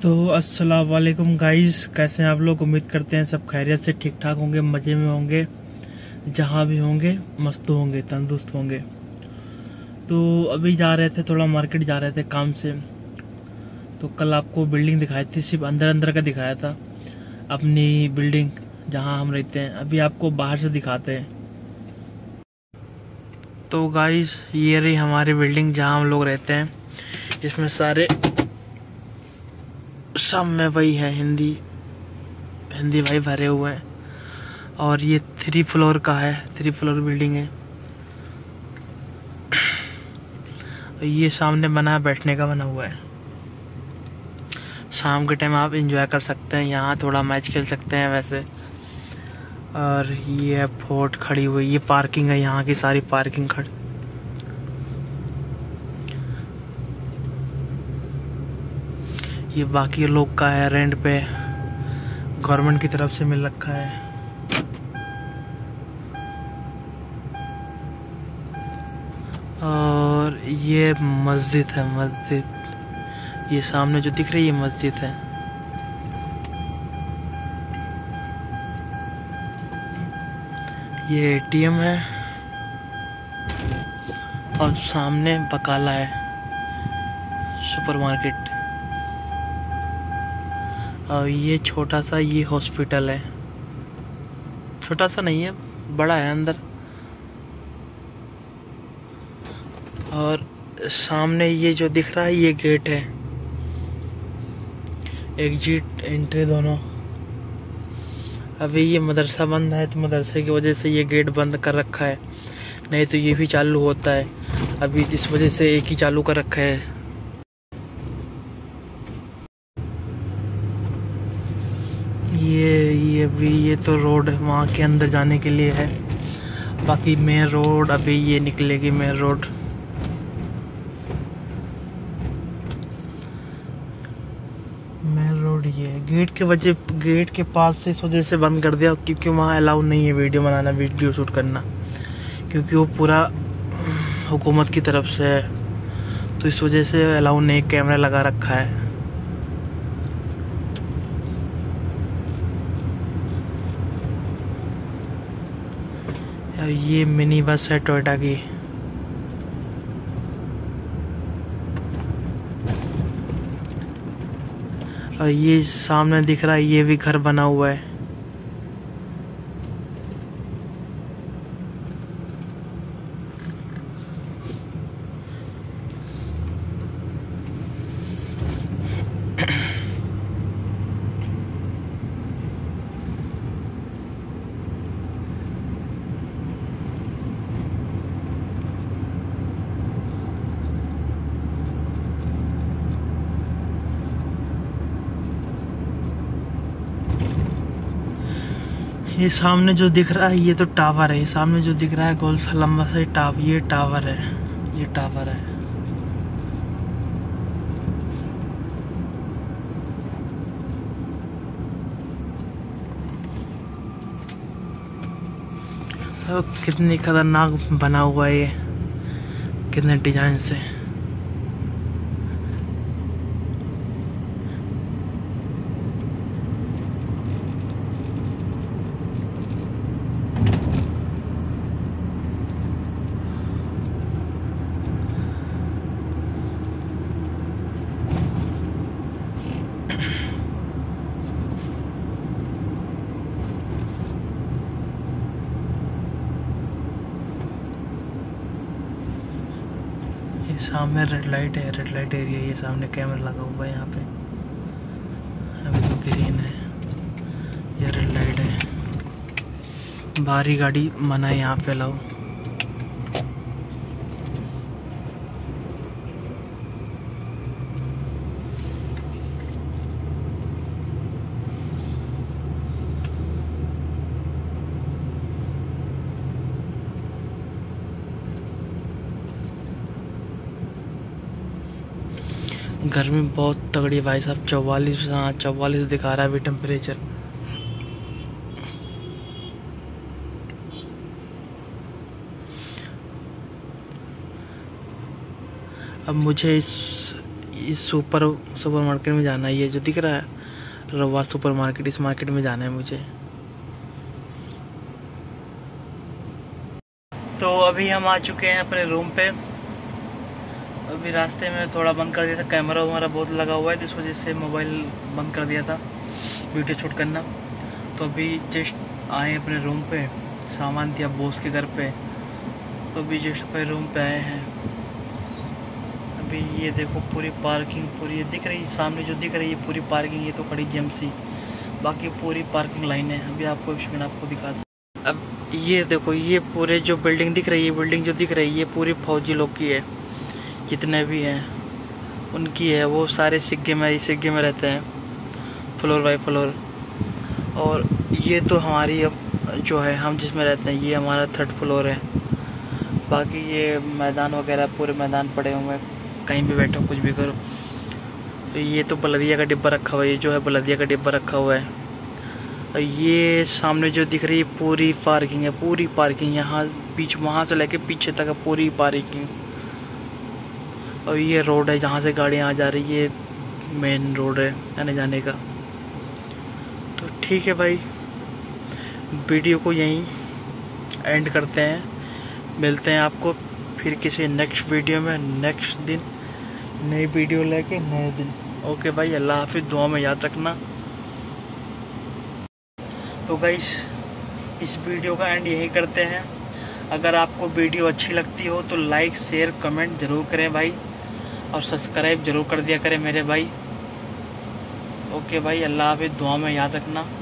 तो अस्सलाम वालेकुम गाइस, कैसे हैं आप लोग। उम्मीद करते हैं सब खैरियत से ठीक ठाक होंगे, मज़े में होंगे, जहाँ भी होंगे मस्त होंगे, तंदुरुस्त होंगे। तो अभी जा रहे थे, थोड़ा मार्केट जा रहे थे काम से। तो कल आपको बिल्डिंग दिखाई थी, सिर्फ अंदर अंदर का दिखाया था, अपनी बिल्डिंग जहाँ हम रहते हैं। अभी आपको बाहर से दिखाते हैं। तो गाइस, ये रही हमारी बिल्डिंग जहाँ हम लोग रहते हैं। इसमें सारे सब में वही है, हिंदी भाई भरे हुए हैं। और ये 3 फ्लोर का है, 3 फ्लोर बिल्डिंग है। ये सामने बना है, बैठने का बना हुआ है। शाम के टाइम आप एंजॉय कर सकते हैं, यहाँ थोड़ा मैच खेल सकते हैं वैसे। और ये है फोर्ट खड़ी हुई, ये पार्किंग है, यहाँ की सारी पार्किंग खड़ी। ये बाकी लोग का है, रेंट पे गवर्नमेंट की तरफ से मिल रखा है। और ये मस्जिद है, मस्जिद ये सामने जो दिख रही है मस्जिद है। ये एटीएम है और सामने बकाला है, सुपरमार्केट। और ये छोटा सा ये हॉस्पिटल है, छोटा सा नहीं है, बड़ा है अंदर। और सामने ये जो दिख रहा है ये गेट है, एग्जिट एंट्री दोनों। अभी ये मदरसा बंद है, तो मदरसे की वजह से ये गेट बंद कर रखा है, नहीं तो ये भी चालू होता है। अभी इस वजह से एक ही चालू कर रखा है। ये तो रोड वहाँ के अंदर जाने के लिए है। बाकी मेन रोड अभी ये निकलेगी, मेन रोड। ये है गेट के पास से इस वजह से बंद कर दिया, क्योंकि वहाँ अलाउ नहीं है वीडियो बनाना, वीडियो शूट करना, क्योंकि वो पूरा हुकूमत की तरफ से है। तो इस वजह से अलाउ नहीं, कैमरा लगा रखा है। ये मिनी बस है टोयोटा की। और ये सामने दिख रहा है, ये भी घर बना हुआ है। ये सामने जो दिख रहा है ये तो टावर है, ये सामने जो दिख रहा है गोल सा लंबा सा ये टावर है, ये टावर है। तो कितनी खतरनाक बना हुआ है ये, कितने डिजाइन से। सामने रेड लाइट है, रेड लाइट एरिया। ये सामने कैमरा लगा हुआ है यहाँ पे। अभी तो ग्रीन है, ये रेड लाइट है। भारी गाड़ी मना है यहाँ पे अलाउ। गर्मी बहुत तगड़ी भाई साहब, 44 दिखा रहा है अभी टेम्परेचर। अब मुझे इस सुपर मार्केट में जाना है। ये जो दिख रहा है रवा सुपर मार्केट, इस मार्केट में जाना है मुझे। तो अभी हम आ चुके हैं अपने रूम पे। अभी रास्ते में थोड़ा बंद कर दिया था, कैमरा वगैरह बहुत लगा हुआ है तो इस वजह से मोबाइल बंद कर दिया था वीडियो शूट करना। तो अभी जस्ट आए अपने रूम पे, सामान दिया बॉस के घर पे, तो अभी जस्ट अपने रूम पे आए हैं। अभी ये देखो पूरी पार्किंग, पूरी ये दिख रही सामने जो दिख रही है पूरी पार्किंग, ये तो खड़ी GMC, बाकी पूरी पार्किंग लाइन है। अभी आपको एक सेकंड आपको दिखा दूं। अब ये देखो ये पूरे जो बिल्डिंग दिख रही है, बिल्डिंग जो दिख रही है ये पूरी फौजी लोग की है, जितने भी हैं उनकी है। वो सारे सिग्गे में रहते हैं फ्लोर बाय फ्लोर। और ये तो हमारी अब जो है हम जिसमें रहते हैं ये हमारा 3rd फ्लोर है। बाकी ये मैदान वगैरह पूरे मैदान पड़े हुए हैं, कहीं भी बैठो कुछ भी करो। तो ये तो बलदिया का डिब्बा रखा हुआ है, ये जो है बलदिया का डिब्बा रखा हुआ है। और ये सामने जो दिख रही है पूरी पार्किंग है, पूरी पार्किंग यहाँ बीच वहाँ से लेके पीछे तक है पूरी पार्किंग। और ये रोड है जहाँ से गाड़ियाँ आ जा रही है, मेन रोड है आने जाने का। तो ठीक है भाई, वीडियो को यहीं एंड करते हैं। मिलते हैं आपको फिर किसी नेक्स्ट वीडियो में, नेक्स्ट दिन नई वीडियो लेके नए दिन। ओके भाई, अल्लाह हाफिज़, दुआ में याद रखना। तो गाइस इस वीडियो का एंड यही करते हैं। अगर आपको वीडियो अच्छी लगती हो तो लाइक शेयर कमेंट जरूर करें भाई, और सब्सक्राइब जरूर कर दिया करें मेरे भाई। ओके भाई, अल्लाह हाफिज़, दुआ में याद रखना।